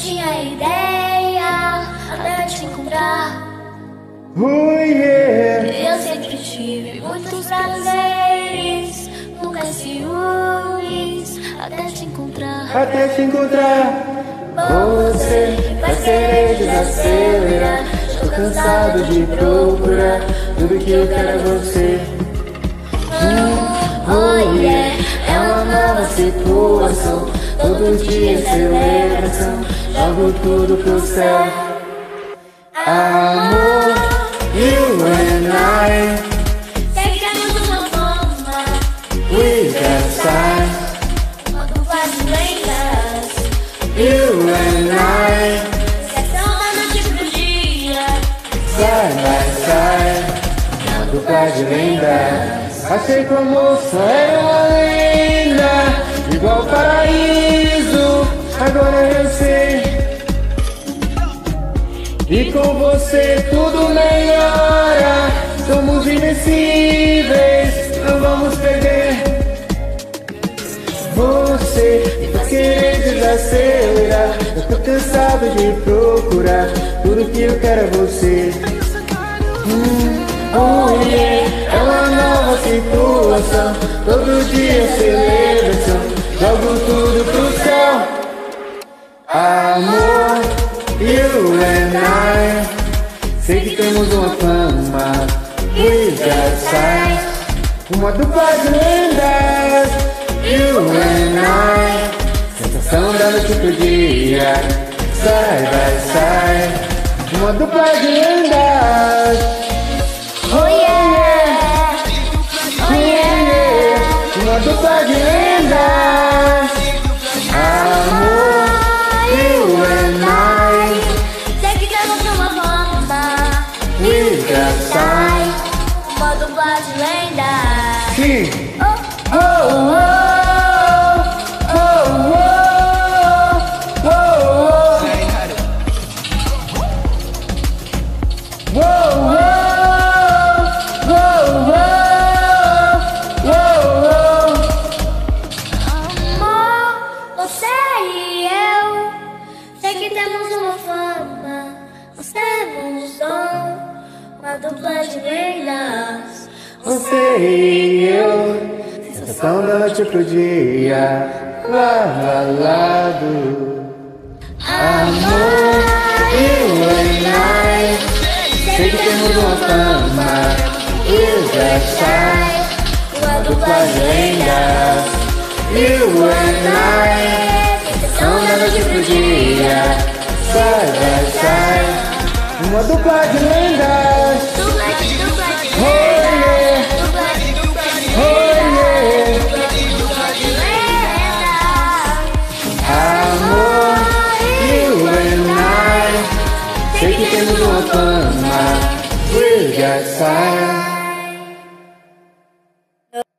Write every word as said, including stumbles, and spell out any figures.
tinha ideia até te encontrar. Oh yeah. Eu sempre tive muitos prazeres, nunca ciúmes até te encontrar. Até te encontrar. Você faz querer desacelerar. Tô cansado de procurar, tudo que eu quero é você. Oh yeah, é uma nova situação, todo dia celebração, jogo tudo pro céu. Amor, you and I, sei que temos uma forma, we got time. uma dupla de lendas, You and I, sessão da noite pro dia, side by side, uma dupla de lendas. Achei que o amor só era uma lenda, igual paraíso, agora eu sei. E com você tudo melhora, somos invencíveis, não vamos perder. Você me faz querer desacelerar, eu tô cansado de procurar, tudo que eu quero é você. Hum, oh yeah, é uma nova situação, todo dia celebração, jogo tudo pro céu. Amor, you and I, sei que temos uma fama, we got size, uma dupla de lendas. You and I, sensação da noite pro dia, side by side, uma dupla de lendas. oh yeah, oh yeah, uma dupla de lendas. Amor, you and I, sei que temos uma forma, we got time. uma dupla de lendas. Sim. Oh, Oh, oh, oh, oh, oh, oh, oh. Whoa, whoa, whoa, whoa, whoa, whoa. amor, você e eu, sei que temos uma fama, nós temos um som, uma dupla de lendas. Você e eu, sensação da noite pro dia, lado a lado. Amor, you and I, sei que temos uma fama, you got shine, Uma dupla de lendas. You and I, sensação da noite pro dia, side by side, uma dupla de lendas. Dupla de dupla de Oh yeah, dupla de dupla de oh yeah. dupla de dupla de lendas. Amor, you and I, sei que temos uma fama, we got time.